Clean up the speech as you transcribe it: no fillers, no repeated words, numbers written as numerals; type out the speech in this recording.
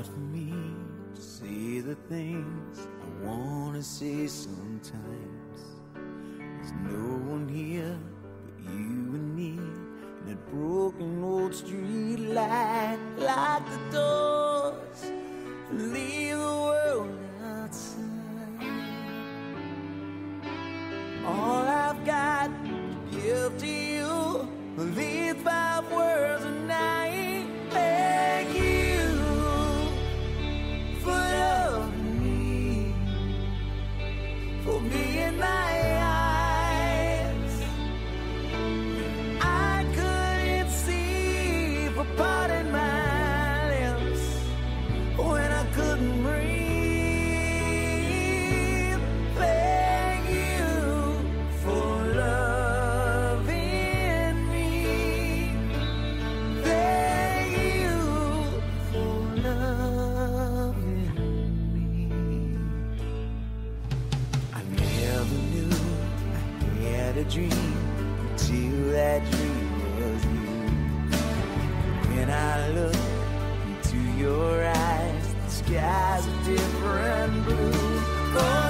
hard for me to say the things I wanna say sometimes. There's no one here but you and me, and that broken old street light. Lock the doors and leave the world outside. All I've got to give to you are these 5 words, and I beg you for loving me, for being my eyes. I couldn't see for parting my lips when I couldn't breathe. Beg you for loving me. Beg you for loving me. I never knew I had a dream until that dream was you. When I look into your eyes, the sky's a different blue. Oh,